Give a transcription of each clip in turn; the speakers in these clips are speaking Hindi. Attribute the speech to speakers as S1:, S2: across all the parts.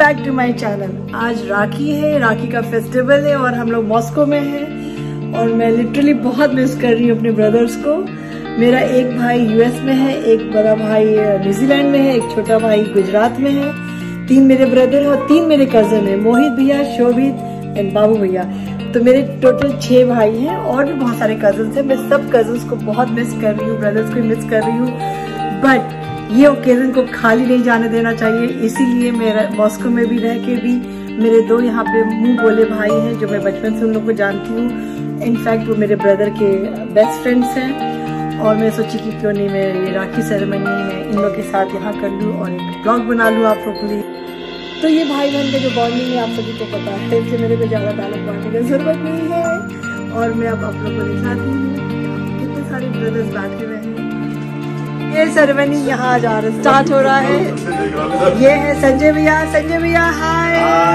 S1: Back to my channel. आज राखी है, राखी का फेस्टिवल है और हम लोग मॉस्को में हैं और मैं लिटरली बहुत मिस कर रही हूँ अपने ब्रदर्स को। मेरा एक भाई यूएस में है, एक बड़ा भाई न्यूजीलैंड में है, एक छोटा भाई गुजरात में है। 3 मेरे ब्रदर और 3 मेरे कजन है, मोहित भैया, शोभित एंड बाबू भैया। तो मेरे टोटल 6 भाई हैं और भी बहुत सारे कजन्स हैं। मैं सब कजन्स को बहुत मिस कर रही हूँ, ब्रदर्स को मिस कर रही हूँ, बट ये ओकेजन को खाली नहीं जाने देना चाहिए। इसीलिए मेरा मॉस्को में भी रह के भी मेरे 2 यहाँ पे मुंह बोले भाई हैं जो मैं बचपन से उन लोग को जानती हूँ। इनफैक्ट वो मेरे ब्रदर के बेस्ट फ्रेंड्स हैं और मैं सोची कि क्यों नहीं मैं ये राखी सेरेमनी में इन लोग के साथ यहाँ कर लूँ और एक ब्लॉग बना लूँ आप लोग के लिए। तो ये भाई बहन का जो बॉन्डिंग है आप सभी को पता है, इसलिए मेरे को ज़्यादा ताल्लुक बांटने की जरूरत नहीं है। और मैं अब आप लोग को दिखाती हूँ कितने सारे ब्रदर्स बैठे हुए हैं। ये सेरेमनी यहाँ स्टार्ट हो रहा है। ये है संजय भैया। संजय भैया हाय।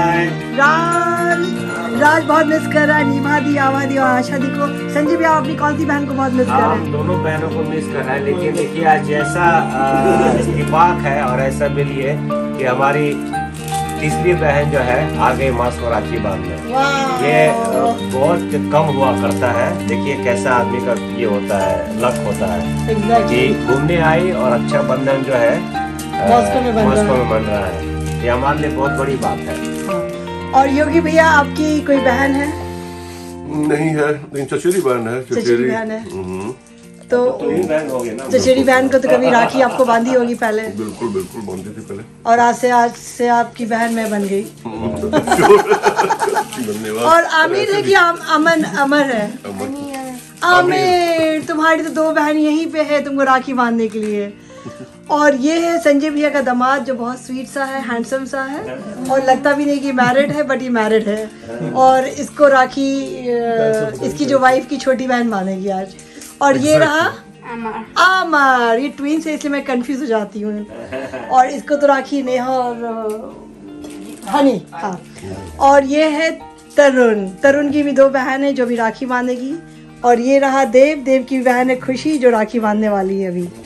S1: राज बहुत मिस कर रहा है, नीमा दी, आवा दी और आशा दी को। संजय भैया अपनी कौन सी बहन को बहुत मिस कर रहे हैं?
S2: दोनों बहनों को मिस कर रहा है, लेकिन देखिए आज जैसा इत्तेफाक है और ऐसा भी लिए कि हमारी तीसरी बहन जो है आ गई मॉस्को राखी बांधने। ये बहुत कम हुआ करता है। देखिए कैसा आदमी का ये होता है, लक होता है कि घूमने आई और अच्छा बंधन जो है मॉस्को में बन रहा है। ये हमारे लिए बहुत बड़ी बात है।
S1: और योगी भैया आपकी कोई बहन है?
S3: नहीं है, लेकिन चचेरी बहन है।
S1: चचेरी बहन है तो
S2: बहन हो गई ना।
S1: चचेरी बहन को तो कभी राखी आपको बांधी होगी पहले?
S3: बिल्कुल बिल्कुल बांधी थी पहले।
S1: और आज से आपकी बहन मैं बन गई। और आमिर है कि अमर है? आमिर तुम्हारी तो 2 बहन यहीं पे है तुमको राखी बांधने के लिए। और ये है संजय भैया का दामाद जो बहुत स्वीट सा है, हैंडसम सा है और लगता भी नहीं कि मैरिड है, बट ये मैरिड है। और इसको राखी इसकी जो वाइफ की छोटी बहन बांधेगी आज। और ये रहा अमर, ये ट्विंस है इसलिए मैं कंफ्यूज हो जाती हूँ। और इसको तो राखी नेहा और हनी। हाँ, और ये है तरुण की भी 2 बहन है जो भी राखी बांधेगी। और ये रहा देव की बहन है खुशी जो राखी बांधने वाली है अभी।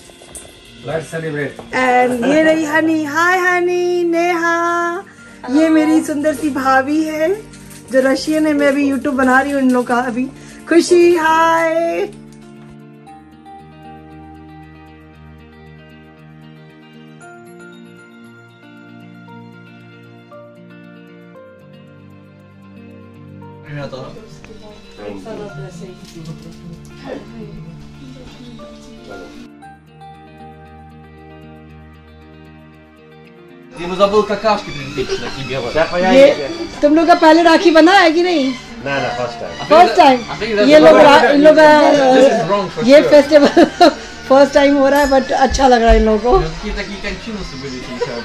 S1: एंड ये रही हनी। हाय हनी, नेहा। ये मेरी सुंदर सी भाभी है जो रशियन है। मैं अभी यूट्यूब बना रही हूँ इन लोग का अभी। खुशी हाय।
S4: Дима забыл какашки прилично тебе.
S1: ये तुम लोग का पहले राखी बना है कि नहीं?
S2: ना
S1: फर्स्ट टाइम। ये लोग इन लोग का ये फेस्टिवल फर्स्ट टाइम हो रहा है, बट अच्छा लग रहा है इन लोगों को।
S4: Такие кончинусы были сейчас.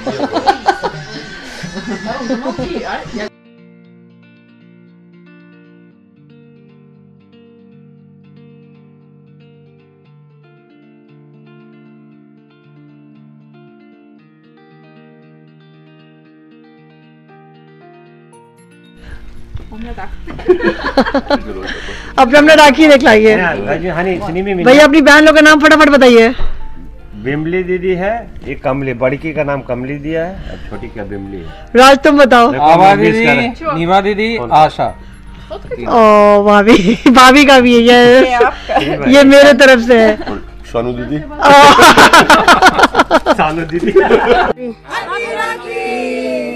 S1: अपना राखी दिखलाइए भैया। अपनी बहन लोग का नाम फटाफट बताइए।
S2: बिमली दीदी है, ये कमली, बड़की का नाम कमली दिया है और छोटी का बिमली है।
S1: राज तुम बताओ।
S4: आवा दीदी, नीमा दीदी, आशा।
S1: ओ भाभी का भी है ये मेरे तरफ से है।
S3: शानू दीदी।
S2: शानू दीदी।